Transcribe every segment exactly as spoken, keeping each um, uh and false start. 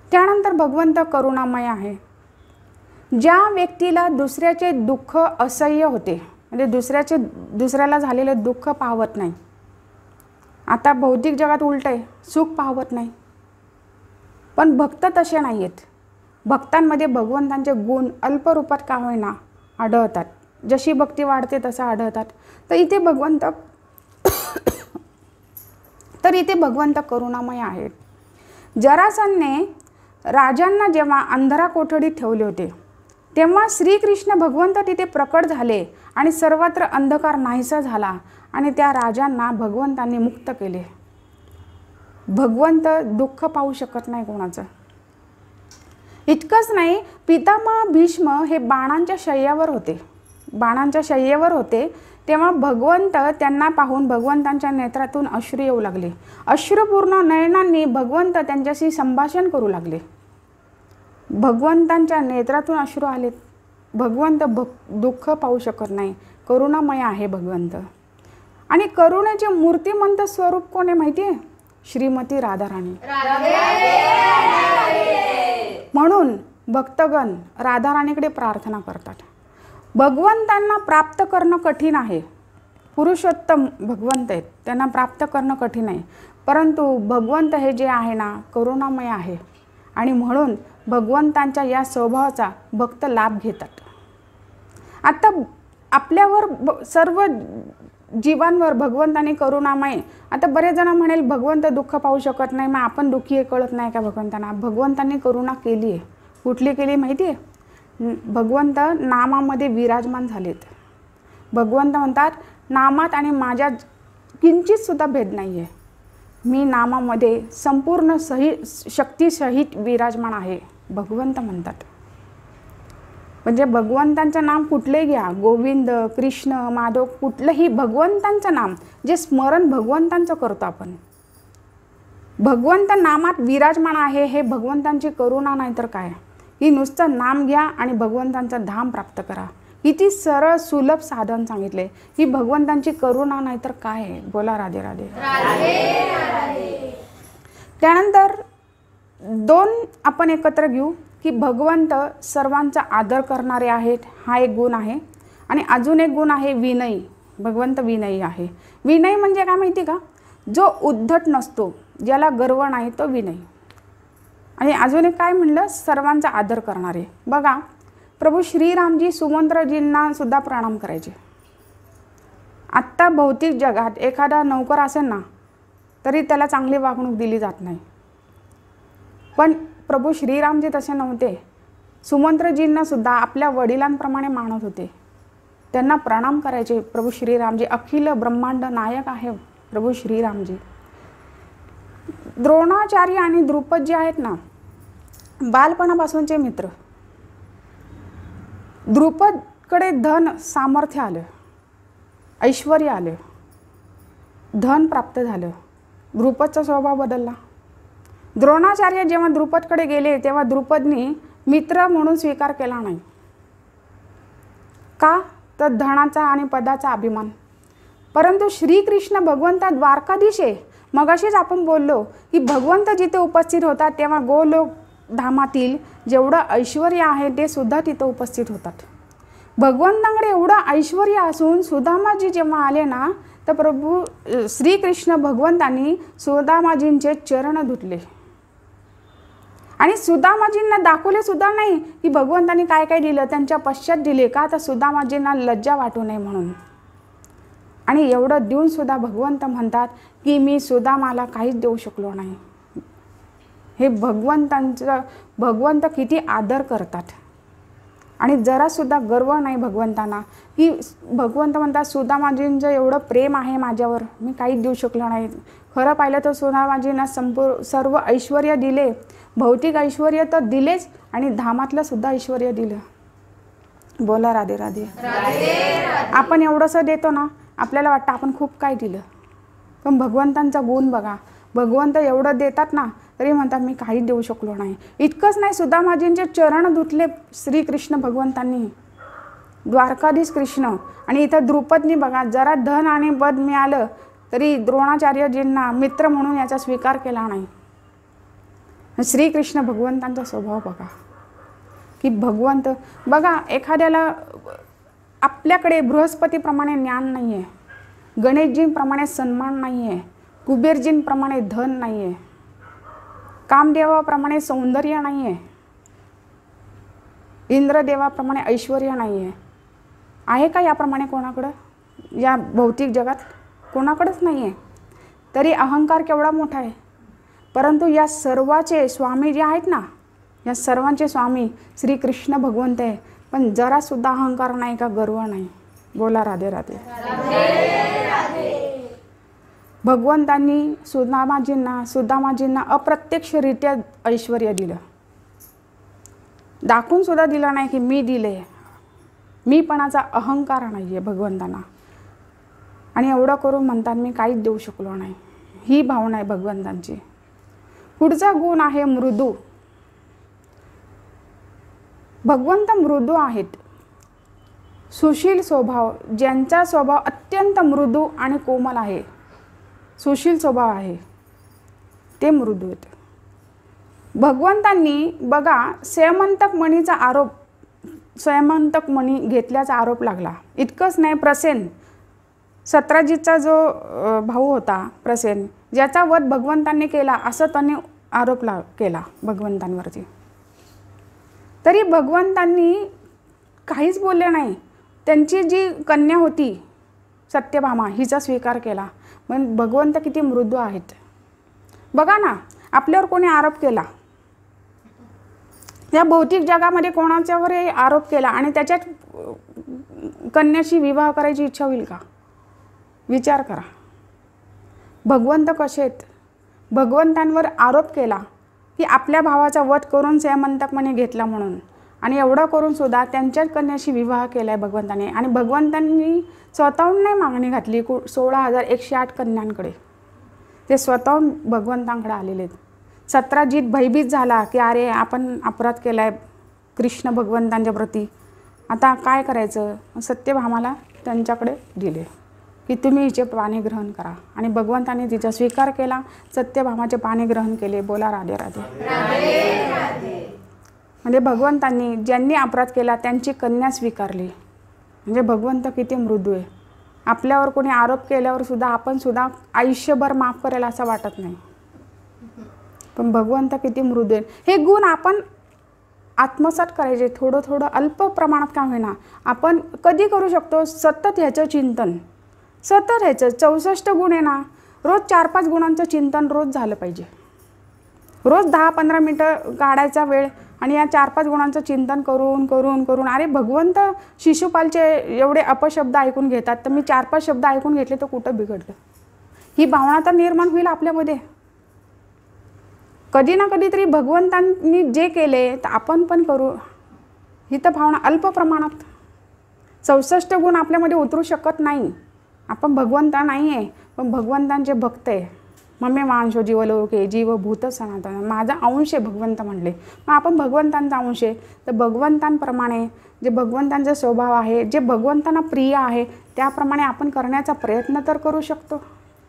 त्यानंतर भगवंत करुणामय आहे. ज्या व्यक्तीला दुसऱ्याचे दुःख असह्य होते, म्हणजे दुसऱ्याचे दुसऱ्याला झालेले दुःख पाहवत नाही. आता भौतिक जगात उलट आहे, सुख पाहवत नाही. पण भक्त तसे नाही आहेत. भक्तांमध्ये भगवंतांचे गुण अल्परूपात का होईना आढळतात. जशी भक्ती वाढते तसं आढळतात. तर इथे भगवंत तर इथे भगवंत करुणामय आहेत. जरासंधने राजांना जेव्हा अंधारा कोठडीत ठेवले होते, तेव्हा श्रीकृष्ण भगवंत तिथे प्रकट झाले आणि सर्वत्र अंधकार नाहीसा झाला आणि त्या राजांना भगवंतांनी मुक्त केले. भगवंत दुःख पाहू शकत नाही कोणाचं. इतकंच नाही, पितामह भीष्म हे बाणांच्या शय्यावर होते बाणांच्या शय्येवर होते तेव्हा भगवंत त्यांना पाहून भगवंतांच्या नेत्रातून अश्रू येऊ लागले. अश्रुपूर्ण नयनांनी भगवंत त्यांच्याशी संभाषण करू लागले. भगवंतांच्या नेत्रातून अश्रू आले. भगवंत दुःख पाहू शकत नाही. करुणामय आहे भगवंत. आणि करुणेचे मूर्तिमंत स्वरूप कोण आहे माहिती आहे? श्रीमती राधाराणी. म्हणून भक्तगण राधाराणीकडे प्रार्थना करतात. भगवंतांना प्राप्त करणं कठीण आहे. पुरुषोत्तम भगवंत आहेत, त्यांना प्राप्त करणं कठीण आहे. परंतु भगवंत हे जे आहे ना, करुणामय आहे. आणि म्हणून भगवंतांच्या या स्वभावाचा भक्त लाभ घेतात. आता आपल्यावर सर्व जीवांवर भगवंताने करुणामय. आता बरेच जण म्हणेल भगवंत दुःख पाहू शकत नाही, मग आपण दुःखी आहे कळत नाही का भगवंतांना? भगवंतांनी करुणा केली आहे. कुठली केली माहिती आहे? भगवंत नामामध्ये विराजमान झालेत. भगवंत म्हणतात नामात आणि माझ्या किंचित सुद्धा भेद नाही आहे. मी नामामध्ये संपूर्ण सही शक्तीसहित विराजमान आहे, भगवंत म्हणतात. म्हणजे भगवंतांचं नाम कुठलंही घ्या, गोविंद, कृष्ण, माधव, कुठलंही भगवंतांचं नाम जे स्मरण भगवंतांचं करतो आपण, भगवंत नामात विराजमान आहे. हे भगवंतांची करुणा नाही तर काय. ही नुसतं नाम घ्या आणि भगवंतांचं धाम प्राप्त करा. किती सरळ सुलभ साधन सांगितले. ही भगवंतांची करुणा नाही तर काय आहे. बोला राधे राधे. त्यानंतर दोन आपण एकत्र घेऊ की भगवंत सर्वांचा आदर करणारे आहेत, हा एक गुण आहे. आणि अजून एक गुण आहे विनयी. भगवंत विनयी आहे. विनयी म्हणजे काय माहिती का? जो उद्धट नसतो, ज्याला गर्व नाही, तो विनयी. आणि अजून एक काय म्हणलं? सर्वांचा आदर करणारे. बघा प्रभू श्रीरामजी सुमंत्रजींना सुद्धा प्रणाम करायचे. आत्ता भौतिक जगात एखादा नौकर असेल ना, तरी त्याला चांगली वागणूक दिली जात नाही. पण प्रभू श्रीरामजी तसे नव्हते. सुमंत्रजींना सुद्धा आपल्या वडिलांप्रमाणे मानत होते. त्यांना प्रणाम करायचे प्रभू श्रीरामजी. अखिल ब्रह्मांड नायक आहे प्रभू श्रीरामजी. द्रोणाचार्य आणि द्रुपद जे आहेत ना, बालपणापासूनचे मित्र. द्रुपदकडे धन सामर्थ्य आलं, ऐश्वर आलं, धन प्राप्त झालं. द्रुपदचा स्वभाव बदलला. द्रोणाचार्य जेव्हा द्रुपदकडे गेले तेव्हा द्रुपदनी मित्र म्हणून स्वीकार केला नाही. का? तर धनाचा आणि पदाचा अभिमान. परंतु श्रीकृष्ण भगवंत द्वारकाधीश आहे. मगाशीच आपण बोललो की भगवंत जिथे उपस्थित होतात तेव्हा गोलोक धामातील जेवढं ऐश्वर आहे ते सुद्धा तिथं उपस्थित होतात. भगवंतांकडे एवढं ऐश्वर असून सुदामाजी जेव्हा आले ना, तर प्रभू श्रीकृष्ण भगवंतांनी सुदामाजींचे चरण धुतले. आणि सुदामाजींना दाखवले सुद्धा नाही की भगवंतांनी काय काय दिलं, त्यांच्या पश्चात दिले. का? तर सुदामाजींना लज्जा वाटू नये म्हणून. आणि एवढं देऊन सुद्धा भगवंत म्हणतात की मी सुदामाला काहीच देऊ शकलो नाही. हे भगवंतांचं भगवंत किती आदर करतात. आणि जरासुद्धा गर्व नाही भगवंतांना की भगवंत म्हणतात सुदामाजींचं एवढं प्रेम आहे माझ्यावर, मी काहीच देऊ शकलो नाही. खरं पाहिलं तर सुदामाजींना संपूर्ण सर्व ऐश्वर दिले. भौतिक ऐश्वर तर दिलेच आणि धामातलं सुद्धा ऐश्वर दिलं. बोला राधे राधे. आपण एवढंसं देतो ना, आपल्याला वाटतं आपण खूप काय दिलं. पण भगवंतांचा गुण बघा. भगवंत एवढं देतात ना, तरी म्हणतात मी काही देऊ शकलो नाही. इतकंच नाही, सुदामाजींचे चरण धुतले श्रीकृष्ण भगवंतांनी, द्वारकाधीश कृष्ण. आणि इथं द्रुपदनी बघा, जरा धन आणि पद मिळालं तरी द्रोणाचार्यजींना मित्र म्हणून याचा स्वीकार केला नाही. श्रीकृष्ण भगवंतांचा स्वभाव बघा, की भगवंत बघा, एखाद्याला आपल्याकडे बृहस्पतीप्रमाणे ज्ञान नाही आहे, गणेशजींप्रमाणे सन्मान नाही आहे, कुबेरजींप्रमाणे धन नाही आहे, कामदेवाप्रमाणे सौंदर्य नाही आहे, इंद्रदेवाप्रमाणे ऐश्वर्य नाही आहे. आहे का याप्रमाणे कोणाकडं? या भौतिक जगात कोणाकडेच नाही आहे. तरी अहंकार केवढा मोठा आहे. परंतु या सर्वाचे स्वामी जे आहेत ना, या सर्वांचे स्वामी श्रीकृष्ण भगवंत आहे. पण जरासुद्धा अहंकार नाही का, गर्व नाही. बोला राधे राधे. भगवंतांनी सुदामाजींना सुदामाजींना अप्रत्यक्षरित्या ऐश्वर्य दिलं, दाखवून सुद्धा दिलं नाही की मी दिले. मीपणाचा अहंकार नाही आहे भगवंतांना. आणि एवढं करून म्हणतात मी काहीच देऊ शकलो नाही, ही भावना आहे भगवंतांची. पुढचा गुण आहे मृदू. भगवंत मृदू आहेत, सुशील स्वभाव. ज्यांचा स्वभाव अत्यंत मृदू आणि कोमल आहे, सुशील स्वभाव आहे, ते मृदू आहेत. भगवंतांनी बघा, स्वयंतक मणीचा आरोप, स्वयंतक मणी घेतल्याचा आरोप लागला. इतकंच नाही, प्रसेन सत्राजितचा जो भाऊ होता प्रसेन, ज्याचा वध भगवंतांनी केला असं त्यांनी आरोप ला केला भगवंतांवरती. तरी भगवंतांनी काहीच बोलले नाही. त्यांची जी कन्या होती सत्यभामा, हिचा स्वीकार केला. पण भगवंत किती मृदू आहेत बघा ना. आपल्यावर कोणी आरोप केला, या भौतिक जगामध्ये कोणाच्यावर आरोप केला आणि त्याच्यात कन्याशी विवाह करायची इच्छा होईल का? विचार करा. भगवंत कसे आहेत? भगवंतांवर आरोप केला की आपल्या भावाचा वध करून स्वयंतकमणी घेतला म्हणून, आणि एवढं करून सुद्धा त्यांच्याच कन्याशी विवाह केला आहे भगवंताने. आणि भगवंतांनी स्वतःहून नाही मागणी घातली सोळा हजार एकशे आठ कन्यांकडे, ते स्वतःहून भगवंतांकडे आलेले आहेत. सत्राजित भयभीत झाला की अरे आपण अपराध केला आहे कृष्ण भगवंतांच्या प्रती, आता काय करायचं? सत्यभामाला त्यांच्याकडे दिले की तुम्ही हिचे पाणी ग्रहण करा. आणि भगवंताने तिचा स्वीकार केला, सत्यभामाचे पाणी ग्रहण केले. बोला राधे राधे. म्हणजे भगवंतांनी ज्यांनी अपराध केला त्यांची कन्या स्वीकारली. म्हणजे भगवंत किती मृदू आहे. आपल्यावर कोणी आरोप केल्यावर सुद्धा आपण सुद्धा आयुष्यभर माफ करेल असं वाटत नाही, पण भगवंत किती मृदू आहे. हे गुण आपण आत्मसात करायचे, थोडं थोडं अल्प प्रमाणात का होईना. आपण कधी करू शकतो? सतत ह्याचं चिंतन, सतत ह्याचं चौसष्ट गुण आहे ना, रोज चार पाच गुणांचं चिंतन रोज झालं पाहिजे. रोज दहा पंधरा मिनटं काढायचा वेळ आणि या चार पाच गुणांचं चिंतन करून करून करून अरे भगवंत शिशुपालचे एवढे अपशब्द ऐकून घेतात, तर मी चार पाच शब्द ऐकून घेतले तर कुठं बिघडलं? ही भावना तर निर्माण होईल आपल्यामध्ये. कधी ना कधीतरी भगवंतांनी जे केले तर आपण पण करू, ही तर भावना अल्प प्रमाणात. चौसष्ट गुण आपल्यामध्ये उतरू शकत नाही. आपण भगवंता नाही आहे, पण भगवंतांचे भक्त आहे. मम्मी मांशो जीवलोके जीवभूत सनातन, माझा अंश आहे भगवंत म्हणले. मग आपण भगवंतांचा अंश आहे, तर भगवंतांप्रमाणे जे भगवंतांचा स्वभाव आहे, जे भगवंतांना प्रिय आहे, त्याप्रमाणे आपण करण्याचा प्रयत्न तर करू शकतो.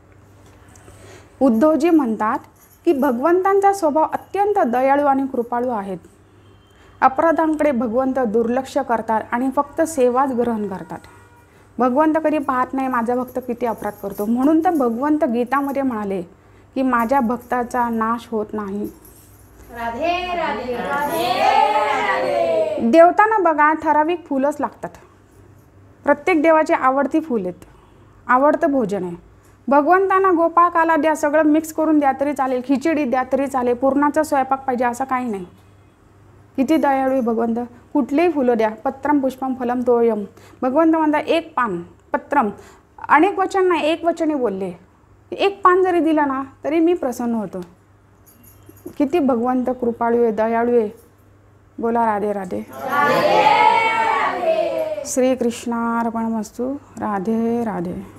उद्धवजी म्हणतात की भगवंतांचा स्वभाव अत्यंत दयाळू आणि कृपाळू आहेत. अपराधांकडे भगवंत दुर्लक्ष करतात आणि फक्त सेवाच ग्रहण करतात. भगवंत कधी पाहत नाही माझा भक्त किती अपराध करतो. म्हणून तर भगवंत गीतामध्ये म्हणाले की माझ्या भक्ताचा नाश होत नाही. राधे राधे राधे. देवतांना बघा ठराविक फुलंच लागतात. प्रत्येक देवाची आवडती फुल आहेत, आवडतं भोजन आहे. भगवंतांना गोपाळकाला द्या, सगळं मिक्स करून द्या तरी चालेल, खिचडी द्या तरी चालेल, पुरणाचा स्वयंपाक पाहिजे असं काही नाही. किती दयाळू आहे भगवंत. कुठलीही फुलं द्या, पत्रम पुष्पम फलम तोयम. भगवंत म्हणतात एक पान, पत्रम, अनेक वचन नाही, एक वचने बोलले. एक पान जरी दिलं ना तरी मी प्रसन्न होतो. किती भगवंत कृपाळू आहे, दयाळू आहे. बोला राधे राधे. श्री कृष्णार्पणमस्तु. राधे राधे.